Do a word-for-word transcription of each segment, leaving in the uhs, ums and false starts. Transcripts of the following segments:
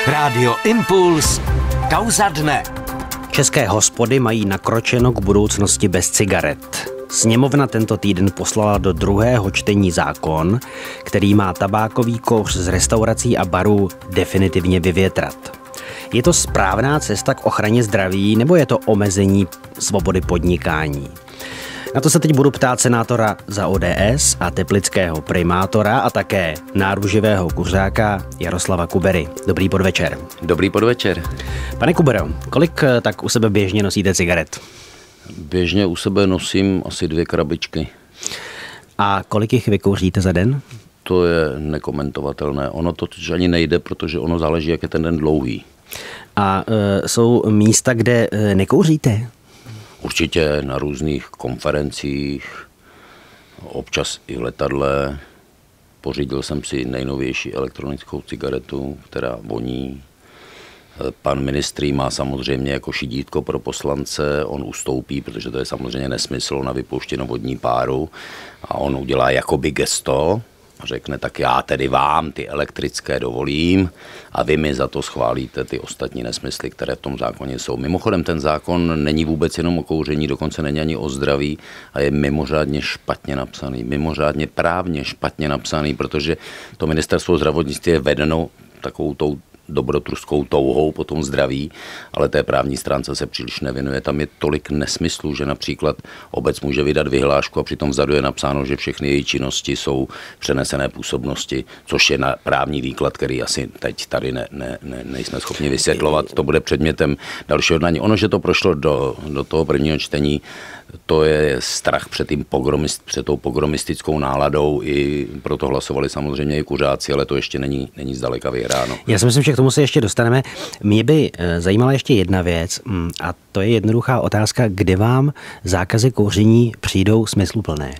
Rádio Impuls. Kauza dne. České hospody mají nakročeno k budoucnosti bez cigaret. Sněmovna tento týden poslala do druhého čtení zákon, který má tabákový kouř z restaurací a barů definitivně vyvětrat. Je to správná cesta k ochraně zdraví, nebo je to omezení svobody podnikání? Na to se teď budu ptát senátora za O D S a teplického primátora a také náruživého kuřáka Jaroslava Kubery. Dobrý podvečer. Dobrý podvečer. Pane Kubero, kolik tak u sebe běžně nosíte cigaret? Běžně u sebe nosím asi dvě krabičky. A kolik jich vykouříte za den? To je nekomentovatelné. Ono to ani nejde, protože ono záleží, jak je ten den dlouhý. A e, jsou místa, kde e, nekouříte? Určitě na různých konferencích, občas i v letadle. Pořídil jsem si nejnovější elektronickou cigaretu, která voní. Pan ministr má samozřejmě jako šidítko pro poslance, on ustoupí, protože to je samozřejmě nesmysl na vypouštěnou vodní páru a on udělá jakoby gesto a řekne, tak já tedy vám ty elektrické dovolím a vy mi za to schválíte ty ostatní nesmysly, které v tom zákoně jsou. Mimochodem ten zákon není vůbec jenom o kouření, dokonce není ani o zdraví a je mimořádně špatně napsaný, mimořádně právně špatně napsaný, protože to ministerstvo zdravotnictví je vedeno takovou tou dobrotruskou touhou po tom zdraví, ale té právní stránce se příliš nevěnuje. Tam je tolik nesmyslů, že například obec může vydat vyhlášku a přitom vzadu je napsáno, že všechny její činnosti jsou přenesené působnosti, což je na právní výklad, který asi teď tady ne, ne, ne, nejsme schopni vysvětlovat. To bude předmětem dalšího jednání. Ono, že to prošlo do, do toho prvního čtení, to je strach před, tím pogromist, před tou pogromistickou náladou, i proto hlasovali samozřejmě i kuřáci, ale to ještě není, není zdaleka vyhráno. Já si myslím, že k tomu se ještě dostaneme. Mě by zajímala ještě jedna věc a to je jednoduchá otázka, kdy vám zákazy kouření přijdou smysluplné?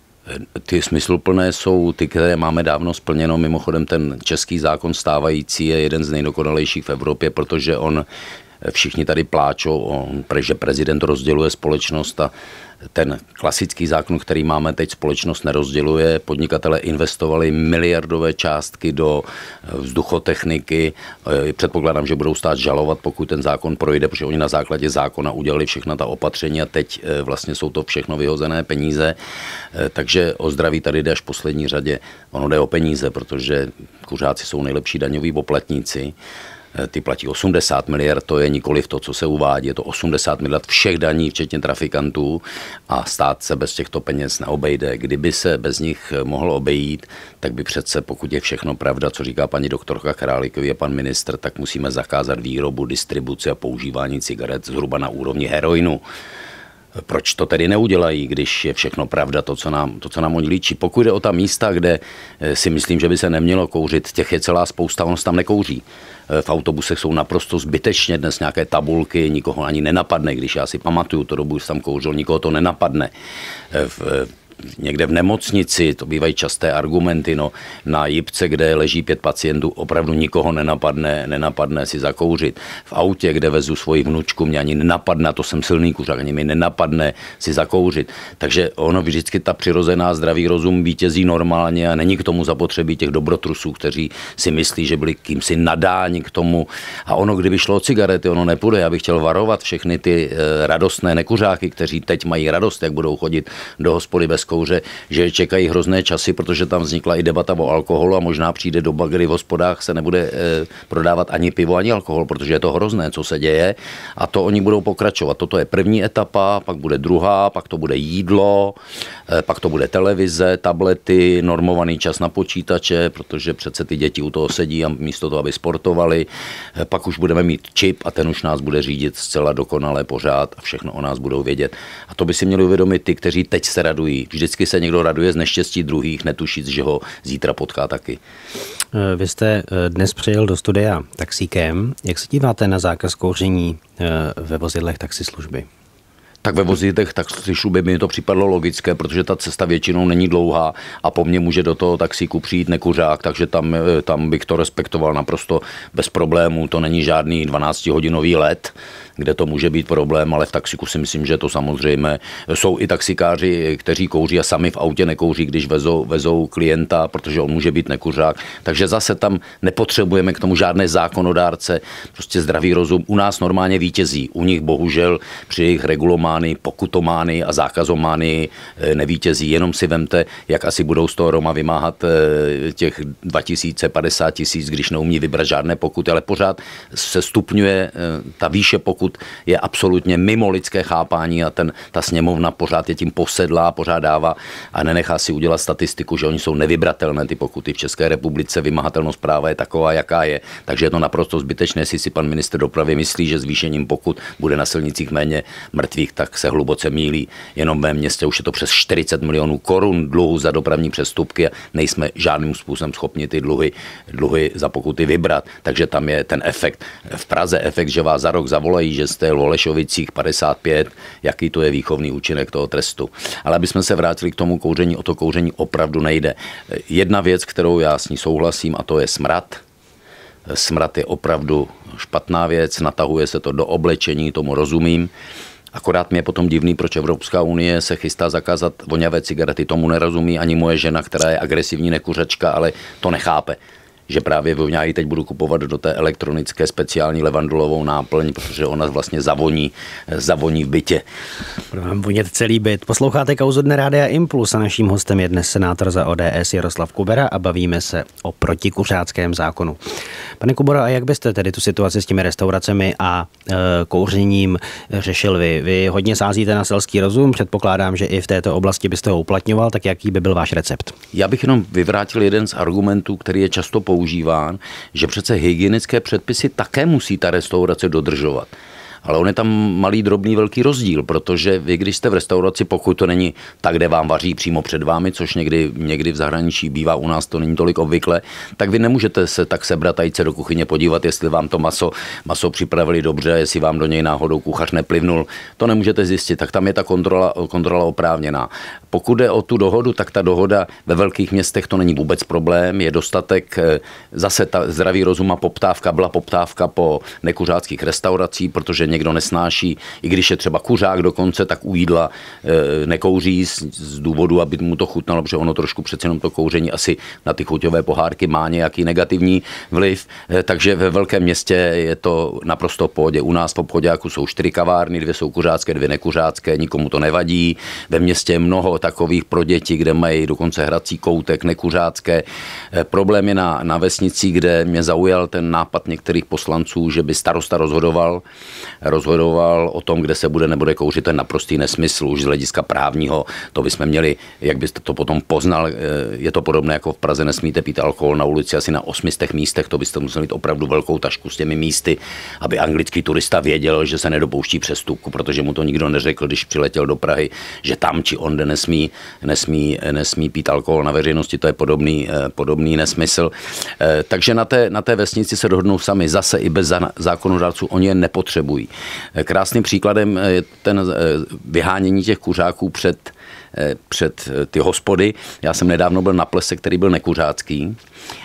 Ty smysluplné jsou ty, které máme dávno splněno. Mimochodem ten český zákon stávající je jeden z nejdokonalejších v Evropě, protože on všichni tady pláčou, že prezident rozděluje společnost a ten klasický zákon, který máme teď, společnost nerozděluje. Podnikatelé investovali miliardové částky do vzduchotechniky. Předpokládám, že budou stát žalovat, pokud ten zákon projde, protože oni na základě zákona udělali všechna ta opatření a teď vlastně jsou to všechno vyhozené peníze. Takže o zdraví tady jde až v poslední řadě. Ono jde o peníze, protože kuřáci jsou nejlepší daňoví poplatníci. Ty platí osmdesát miliard, to je nikoliv to, co se uvádí, je to osmdesát miliard všech daní, včetně trafikantů a stát se bez těchto peněz neobejde. Kdyby se bez nich mohlo obejít, tak by přece, pokud je všechno pravda, co říká paní doktorka Králíková a pan ministr, tak musíme zakázat výrobu, distribuci a používání cigaret zhruba na úrovni heroinu. Proč to tedy neudělají, když je všechno pravda, to, co nám, to, co nám oni líčí? Pokud jde o ta místa, kde si myslím, že by se nemělo kouřit, těch je celá spousta, ono se tam nekouří. V autobusech jsou naprosto zbytečně dnes nějaké tabulky, nikoho ani nenapadne, když já si pamatuju, to dobu jsem tam kouřil, nikoho to nenapadne. V, Někde v nemocnici, to bývají časté argumenty, no, na jipce, kde leží pět pacientů, opravdu nikoho nenapadne, nenapadne si zakouřit. V autě, kde vezu svoji vnučku, mě ani nenapadne, to jsem silný kuřák, ani mi nenapadne si zakouřit. Takže ono vždycky ta přirozená zdravý rozum vítězí normálně a není k tomu zapotřebí těch dobrotrusů, kteří si myslí, že byli kýmsi nadáni k tomu. A ono, kdyby šlo o cigarety, ono nepůjde. Já bych chtěl varovat všechny ty e, radostné nekuřáky, kteří teď mají radost, jak budou chodit do hospody bez kouře, že čekají hrozné časy, protože tam vznikla i debata o alkoholu a možná přijde doba, kdy v hospodách se nebude e, prodávat ani pivo, ani alkohol, protože je to hrozné, co se děje a to oni budou pokračovat. Toto je první etapa, pak bude druhá, pak to bude jídlo, e, pak to bude televize, tablety, normovaný čas na počítače, protože přece ty děti u toho sedí a místo toho, aby sportovali, e, pak už budeme mít čip a ten už nás bude řídit zcela dokonale pořád a všechno o nás budou vědět. A to by si měli uvědomit ty, kteří teď se radují. Vždycky se někdo raduje z neštěstí druhých, netušit, že ho zítra potká taky. Vy jste dnes přijel do studia taxíkem. Jak se díváte na zákaz kouření ve vozidlech taxislužby? Tak ve vozidlech taxišů by mi to připadlo logické, protože ta cesta většinou není dlouhá a po mně může do toho taxíku přijít nekuřák, takže tam, tam bych to respektoval naprosto bez problémů. To není žádný dvanáctihodinový let, kde to může být problém, ale v taxiku si myslím, že to samozřejmě. Jsou i taxikáři, kteří kouří a sami v autě nekouří, když vezou, vezou klienta, protože on může být nekuřák. Takže zase tam nepotřebujeme k tomu žádné zákonodárce, prostě zdravý rozum. U nás normálně vítězí, u nich bohužel při jejich regulomány, pokutomány a zákazomány nevítězí. Jenom si vemte, jak asi budou z toho Roma vymáhat těch dva tisíce, padesát tisíc, když neumí vybrat žádné pokuty, ale pořád se stupňuje ta výše pokut, je absolutně mimo lidské chápání a ten, ta sněmovna pořád je tím posedlá, pořád dává a nenechá si udělat statistiku, že oni jsou nevybratelné ty pokuty. V České republice vymahatelnost práva je taková, jaká je. Takže je to naprosto zbytečné, jestli si pan ministr dopravy myslí, že zvýšením pokut bude na silnicích méně mrtvých, tak se hluboce mýlí. Jenom v mém městě už je to přes čtyřicet milionů korun dluhu za dopravní přestupky a nejsme žádným způsobem schopni ty dluhy, dluhy za pokuty vybrat. Takže tam je ten efekt. V Praze efekt, že vás za rok zavolají, že jste v Holešovicích padesát pět, jaký to je výchovný účinek toho trestu. Ale abychom se vrátili k tomu kouření, o to kouření opravdu nejde. Jedna věc, kterou já s ní souhlasím, a to je smrad. Smrad je opravdu špatná věc, natahuje se to do oblečení, tomu rozumím. Akorát mě je potom divný, proč Evropská unie se chystá zakázat voňavé cigarety. Tomu nerozumí ani moje žena, která je agresivní nekuřačka, ale to nechápe. Že právě voňáji teď budu kupovat do té elektronické speciální levandulovou náplň, protože ona vlastně zavoní, zavoní v bytě. Budeme vonět celý byt. Posloucháte kauzu Dne Rádia Impuls a naším hostem je dnes senátor za O D S Jaroslav Kubera a bavíme se o protikuřáckém zákonu. Pane Kubero, a jak byste tedy tu situaci s těmi restauracemi a e, kouřením řešil vy? Vy hodně sázíte na selský rozum, předpokládám, že i v této oblasti byste ho uplatňoval, tak jaký by byl váš recept? Já bych jenom vyvrátil jeden z argumentů, který je často používán, že přece hygienické předpisy také musí ta restaurace dodržovat. Ale on je tam malý, drobný, velký rozdíl, protože vy, když jste v restauraci, pokud to není tak, kde vám vaří přímo před vámi, což někdy, někdy v zahraničí bývá, u nás to není tolik obvykle, tak vy nemůžete se tak sebrat a jít se do kuchyně podívat, jestli vám to maso, maso připravili dobře, jestli vám do něj náhodou kuchař neplivnul. To nemůžete zjistit, tak tam je ta kontrola, kontrola oprávněná. Pokud jde o tu dohodu, tak ta dohoda ve velkých městech to není vůbec problém, je dostatek, zase ta zdravý rozum a poptávka, byla poptávka po nekuřáckých restauracích, protože někdo nesnáší, i když je třeba kuřák dokonce, tak u jídla e, nekouří z, z důvodu, aby mu to chutnalo, protože ono trošku přece jenom to kouření asi na ty chuťové pohárky má nějaký negativní vliv, e, takže ve velkém městě je to naprosto v pohodě. U nás v obchoďáku jsou čtyři kavárny, dvě jsou kuřácké, dvě nekuřácké, nikomu to nevadí. Ve městě je mnoho takových pro děti, kde mají dokonce hrací koutek, nekuřácké. E, problém je na, na vesnici, kde mě zaujal ten nápad některých poslanců, že by starosta rozhodoval rozhodoval o tom, kde se bude nebude kouřit, to je naprostý nesmysl už z hlediska právního. To bychom měli, jak byste to potom poznal, je to podobné jako v Praze, nesmíte pít alkohol na ulici asi na osmistech místech, to byste museli mít opravdu velkou tašku s těmi místy, aby anglický turista věděl, že se nedopouští přestupku, protože mu to nikdo neřekl, když přiletěl do Prahy, že tam či onde nesmí, nesmí, nesmí pít alkohol na veřejnosti, to je podobný, podobný nesmysl. Takže na té, na té vesnici se dohodnou sami, zase i bez zákonodárců, oni je nepotřebují. Krásným příkladem je ten vyhánění těch kuřáků před, před ty hospody. Já jsem nedávno byl na plese, který byl nekuřácký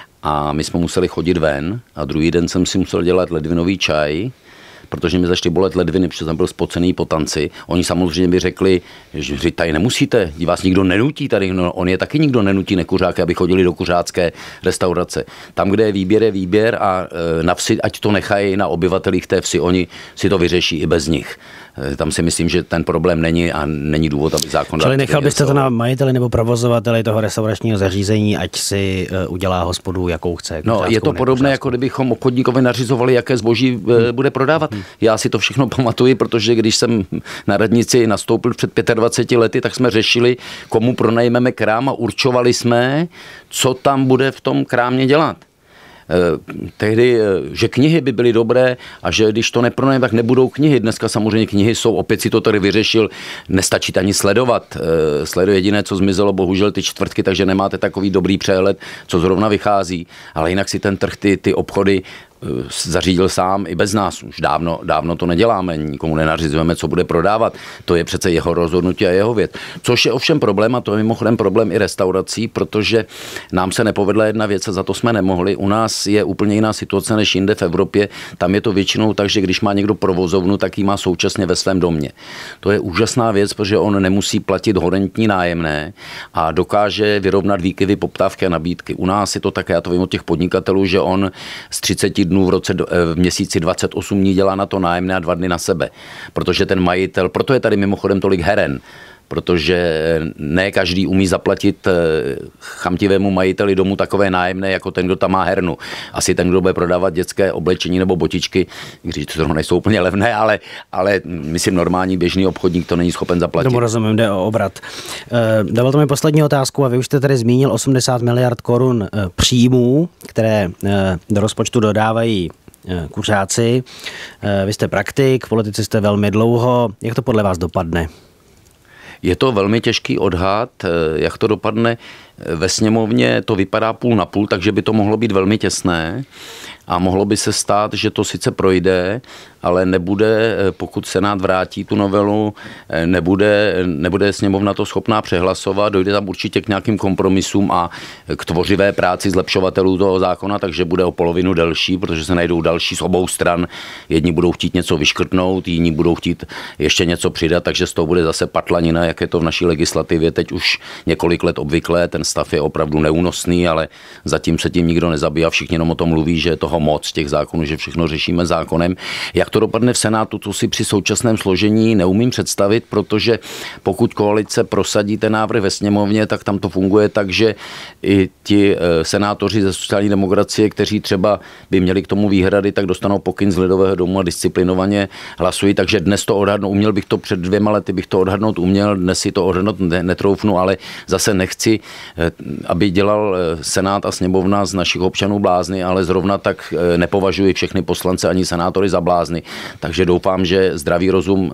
a my jsme museli chodit ven a druhý den jsem si musel dělat ledvinový čaj, protože mi začaly bolet ledviny, protože jsem byl spocený po tanci. Oni samozřejmě by řekli, že tady nemusíte, vás nikdo nenutí tady, no, on je taky nikdo nenutí nekuřáky, aby chodili do kuřácké restaurace. Tam, kde je výběr, je výběr a e, na vsi, ať to nechají na obyvatelích té vsi, oni si to vyřeší i bez nich. Tam si myslím, že ten problém není a není důvod, aby zákon... Čili nechal byste to na majiteli nebo provozovateli toho restauračního zařízení, ať si udělá hospodu, jakou chce. No, je to podobné, jako kdybychom obchodníkovi nařizovali, jaké zboží hmm. bude prodávat. Hmm. Já si to všechno pamatuji, protože když jsem na radnici nastoupil před dvaceti pěti lety, tak jsme řešili, komu pronajmeme krám a určovali jsme, co tam bude v tom krámě dělat. Tehdy, že knihy by byly dobré a že když to nepronajme, tak nebudou knihy. Dneska samozřejmě knihy jsou, opět si to tady vyřešil, nestačí ani sledovat. Sleduje jediné, co zmizelo, bohužel ty čtvrtky, takže nemáte takový dobrý přehled, co zrovna vychází. Ale jinak si ten trh, ty, ty obchody zařídil sám i bez nás. Už dávno, dávno to neděláme, nikomu nenařizujeme, co bude prodávat. To je přece jeho rozhodnutí a jeho věc. Což je ovšem problém, a to je mimochodem problém i restaurací, protože nám se nepovedla jedna věc a za to jsme nemohli. U nás je úplně jiná situace než jinde v Evropě. Tam je to většinou tak, že když má někdo provozovnu, tak ji má současně ve svém domě. To je úžasná věc, protože on nemusí platit horentní nájemné a dokáže vyrovnat výkyvy poptávky a nabídky. U nás je to tak, já to vím od těch podnikatelů, že on z třiceti dnů v roce v měsíci dvacet osm dní dělá na to nájemné a dva dny na sebe. Protože ten majitel, proto je tady mimochodem tolik heren, protože ne každý umí zaplatit chamtivému majiteli domu takové nájemné, jako ten, kdo tam má hernu. Asi ten, kdo bude prodávat dětské oblečení nebo botičky, když to zrovna nejsou úplně levné, ale, ale myslím normální běžný obchodník to není schopen zaplatit. Tomu rozumím, jde o obrat. Dovolte mi poslední otázku, a vy už jste tady zmínil osmdesát miliard korun příjmů, které do rozpočtu dodávají kuřáci. Vy jste praktik, v politice jste velmi dlouho. Jak to podle vás dopadne? Je to velmi těžký odhad, jak to dopadne. Ve sněmovně to vypadá půl na půl, takže by to mohlo být velmi těsné a mohlo by se stát, že to sice projde, ale nebude, pokud Senát vrátí tu novelu, nebude, nebude sněmovna to schopná přehlasovat, dojde tam určitě k nějakým kompromisům a k tvořivé práci zlepšovatelů toho zákona, takže bude o polovinu delší, protože se najdou další z obou stran. Jedni budou chtít něco vyškrtnout, jiní budou chtít ještě něco přidat, takže z toho bude zase patlanina, jak je to v naší legislativě teď už několik let obvyklé. Ten stav je opravdu neúnosný, ale zatím se tím nikdo nezabývá, všichni jenom o tom mluví, že je toho moc těch zákonů, že všechno řešíme zákonem. Jak to dopadne v Senátu, to si při současném složení neumím představit, protože pokud koalice prosadí ten návrh ve sněmovně, tak tam to funguje tak, že i ti senátoři ze sociální demokracie, kteří třeba by měli k tomu výhrady, tak dostanou pokyn z Lidového domu a disciplinovaně hlasují, takže dnes to odhadnu, uměl bych to před dvěma lety, bych to odhadnout uměl, dnes si to odhadnout netroufnu, ale zase nechci, aby dělal Senát a sněmovna z našich občanů blázny, ale zrovna tak nepovažuji všechny poslance ani senátory za blázny. Takže doufám, že zdravý rozum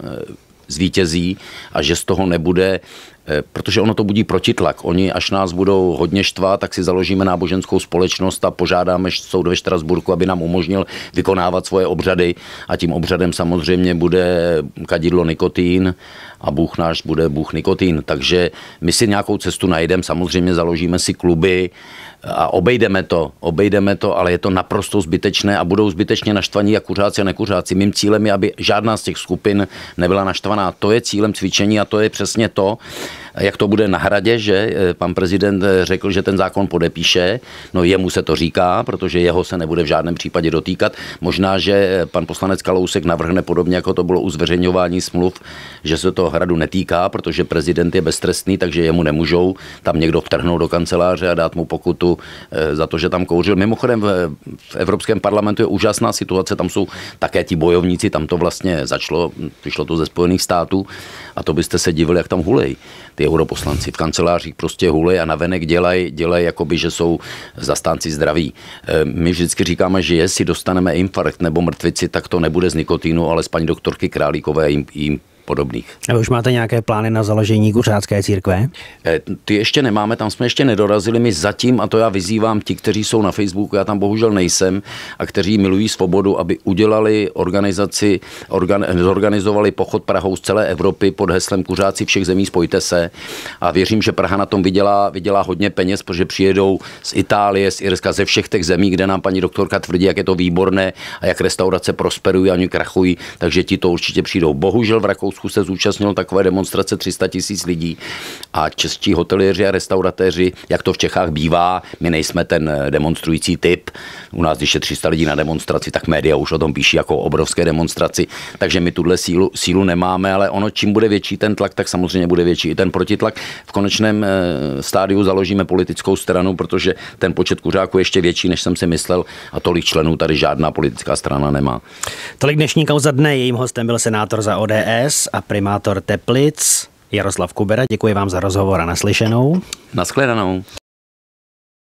zvítězí a že z toho nebude, protože ono to budí protitlak. Oni, až nás budou hodně štvat, tak si založíme náboženskou společnost a požádáme soud ve Štrasburku, aby nám umožnil vykonávat svoje obřady a tím obřadem samozřejmě bude kadidlo nikotin a Bůh náš bude Bůh nikotin. Takže my si nějakou cestu najdeme, samozřejmě založíme si kluby a obejdeme to, obejdeme to, ale je to naprosto zbytečné a budou zbytečně naštvaní jak kuřáci a nekuřáci. Mým cílem je, aby žádná z těch skupin nebyla naštvaná. To je cílem cvičení a to je přesně to, jak to bude na Hradě, že pan prezident řekl, že ten zákon podepíše. No jemu se to říká, protože jeho se nebude v žádném případě dotýkat. Možná, že pan poslanec Kalousek navrhne podobně, jako to bylo u zveřejňování smluv, že se to Hradu netýká, protože prezident je beztrestný, takže jemu nemůžou tam někdo vtrhnout do kanceláře a dát mu pokutu za to, že tam kouřil. Mimochodem v Evropském parlamentu je úžasná situace, tam jsou také ti bojovníci, tam to vlastně začalo, přišlo to ze Spojených států a to byste se divili, jak tam hulej. Ty europoslanci v kancelářích prostě hulej a navenek dělají, dělaj, jakoby, že jsou zastánci zdraví. My vždycky říkáme, že jestli dostaneme infarkt nebo mrtvici, tak to nebude z nikotinu, ale z paní doktorky Králíkové jim, jim podobných. A vy už máte nějaké plány na založení kuřácké církve? Ty ještě nemáme, tam jsme ještě nedorazili. My zatím, a to já vyzývám ti, kteří jsou na Facebooku, já tam bohužel nejsem, a kteří milují svobodu, aby udělali organizaci, organ, zorganizovali pochod Prahou z celé Evropy pod heslem Kuřáci všech zemí, spojte se. A věřím, že Praha na tom vydělá, vydělá hodně peněz, protože přijedou z Itálie, z Irska, ze všech těch zemí, kde nám paní doktorka tvrdí, jak je to výborné a jak restaurace prosperují a oni krachují, takže ti to určitě přijdou. Bohužel v Rakousku se zúčastnilo takové demonstrace tři sta tisíc lidí a čeští hoteliéři a restauratéři, jak to v Čechách bývá, my nejsme ten demonstrující typ. U nás, když je tři sta lidí na demonstraci, tak média už o tom píší jako o obrovské demonstraci, takže my tuhle sílu, sílu nemáme, ale ono, čím bude větší ten tlak, tak samozřejmě bude větší i ten protitlak. V konečném stádiu založíme politickou stranu, protože ten počet kuřáků je ještě větší, než jsem si myslel, a tolik členů tady žádná politická strana nemá. Tolik dnešní Kauza dne, jejím hostem byl senátor za O D S a primátor Teplic Jaroslav Kubera. Děkuji vám za rozhovor a naslyšenou. Naschledanou.